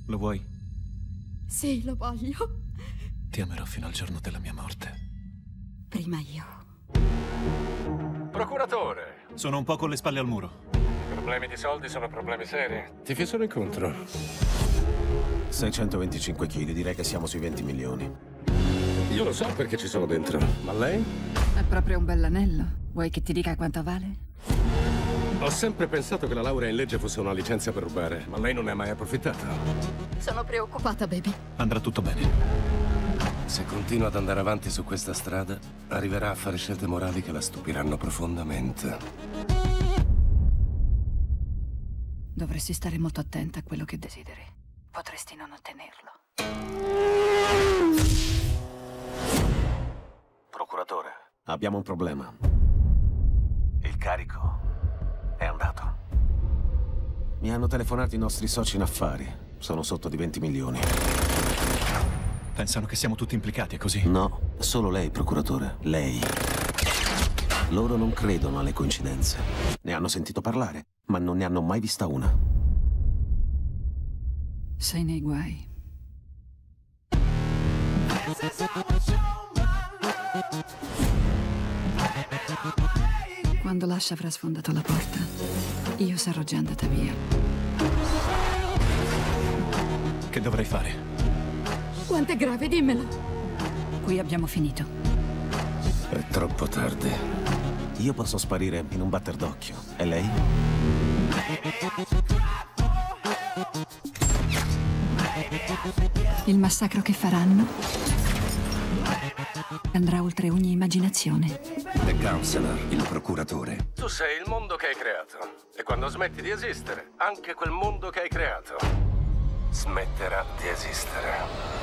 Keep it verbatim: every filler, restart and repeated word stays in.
Lo vuoi? Sì, lo voglio. Ti amerò fino al giorno della mia morte. Prima io. Procuratore. Sono un po' con le spalle al muro. I problemi di soldi sono problemi seri. Ti fissano incontro. seicentoventicinque chili, direi che siamo sui venti milioni. Io lo so perché ci sono dentro. Ma lei? È proprio un bell'anello. Vuoi che ti dica quanto vale? Ho sempre pensato che la laurea in legge fosse una licenza per rubare, ma lei non ne ha mai approfittato. Sono preoccupata, baby. Andrà tutto bene. Se continua ad andare avanti su questa strada, arriverà a fare scelte morali che la stupiranno profondamente. Dovresti stare molto attenta a quello che desideri. Potresti non ottenerlo. Procuratore, abbiamo un problema. Il carico è andato. Mi hanno telefonato i nostri soci in affari. Sono sotto di venti milioni. Pensano che siamo tutti implicati, è così? No, solo lei, procuratore. Lei. Loro non credono alle coincidenze. Ne hanno sentito parlare, ma non ne hanno mai vista una. Sei nei guai. Quando Lascia avrà sfondato la porta, io sarò già andata via. Che dovrei fare? Quanto è grave, dimmelo. Qui abbiamo finito. È troppo tardi. Io posso sparire in un batter d'occhio. E lei? Il massacro che faranno andrà oltre ogni immaginazione. The Counselor, il procuratore. Tu sei il mondo che hai creato. E quando smetti di esistere, anche quel mondo che hai creato smetterà di esistere.